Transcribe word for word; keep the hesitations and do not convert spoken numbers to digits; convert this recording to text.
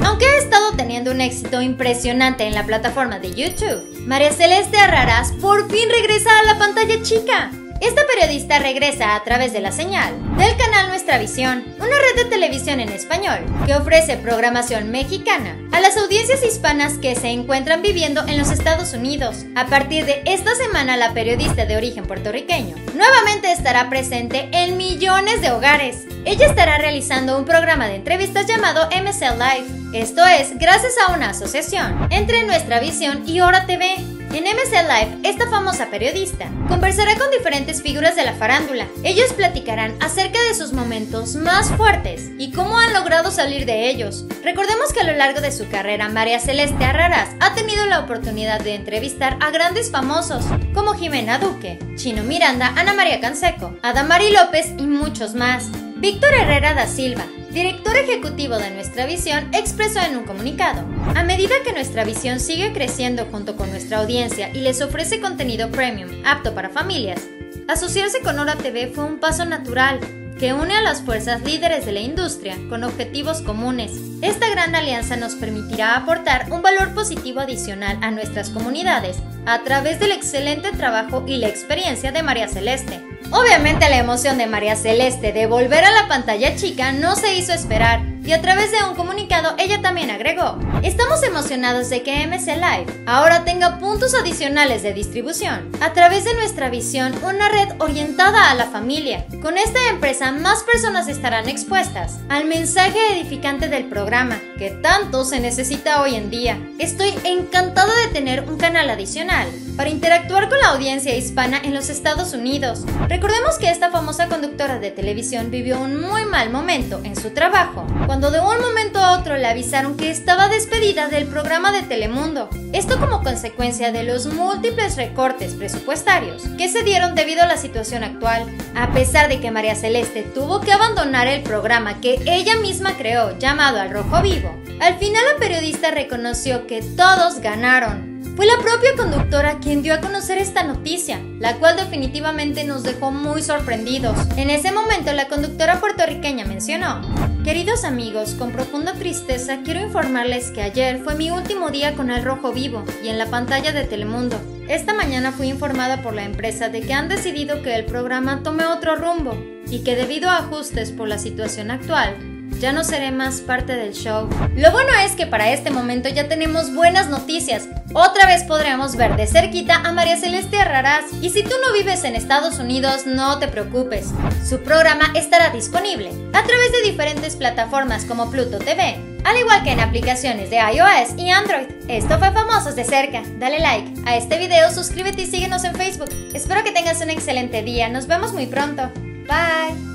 Aunque ha estado teniendo un éxito impresionante en la plataforma de YouTube, María Celeste Arrarás por fin regresa a la pantalla chica. Esta periodista regresa a través de la señal del canal Nuestra Visión, una red de televisión en español que ofrece programación mexicana a las audiencias hispanas que se encuentran viviendo en los Estados Unidos. A partir de esta semana, la periodista de origen puertorriqueño nuevamente estará presente en millones de hogares. Ella estará realizando un programa de entrevistas llamado M C Live. Esto es gracias a una asociación entre Nuestra Visión y Hora T V. En M C Live, esta famosa periodista conversará con diferentes figuras de la farándula. Ellos platicarán acerca de sus momentos más fuertes y cómo han logrado salir de ellos. Recordemos que a lo largo de su carrera, María Celeste Arrarás ha tenido la oportunidad de entrevistar a grandes famosos como Jimena Duque, Chino Miranda, Ana María Canseco, Adamari López y muchos más. Víctor Herrera da Silva, director ejecutivo de Nuestra Visión, expresó en un comunicado: a medida que Nuestra Visión sigue creciendo junto con nuestra audiencia y les ofrece contenido premium apto para familias, asociarse con Hora T V fue un paso natural que une a las fuerzas líderes de la industria con objetivos comunes. Esta gran alianza nos permitirá aportar un valor positivo adicional a nuestras comunidades a través del excelente trabajo y la experiencia de María Celeste. Obviamente la emoción de María Celeste de volver a la pantalla chica no se hizo esperar, y a través de un comunicado ella también agregó: estamos emocionados de que M C Live ahora tenga puntos adicionales de distribución a través de Nuestra Visión, una red orientada a la familia. Con esta empresa más personas estarán expuestas al mensaje edificante del programa que tanto se necesita hoy en día. Estoy encantada de tener un canal adicional para interactuar con la audiencia hispana en los Estados Unidos. Recordemos que esta famosa conductora de televisión vivió un muy mal momento en su trabajo, cuando de un momento a otro le avisaron que estaba despedida del programa de Telemundo. Esto como consecuencia de los múltiples recortes presupuestarios que se dieron debido a la situación actual. A pesar de que María Celeste tuvo que abandonar el programa que ella misma creó, llamado Al Rojo Vivo, al final la periodista reconoció que todos ganaron. Fue la propia conductora quien dio a conocer esta noticia, la cual definitivamente nos dejó muy sorprendidos. En ese momento, la conductora puertorriqueña mencionó: queridos amigos, con profunda tristeza quiero informarles que ayer fue mi último día con Al Rojo Vivo y en la pantalla de Telemundo. Esta mañana fui informada por la empresa de que han decidido que el programa tome otro rumbo y que debido a ajustes por la situación actual, ya no seré más parte del show. Lo bueno es que para este momento ya tenemos buenas noticias. Otra vez podremos ver de cerquita a María Celeste Arrarás. Y si tú no vives en Estados Unidos, no te preocupes. Su programa estará disponible a través de diferentes plataformas como Pluto T V, al igual que en aplicaciones de iOS y Android. Esto fue Famosos de Cerca. Dale like a este video, suscríbete y síguenos en Facebook. Espero que tengas un excelente día. Nos vemos muy pronto. Bye.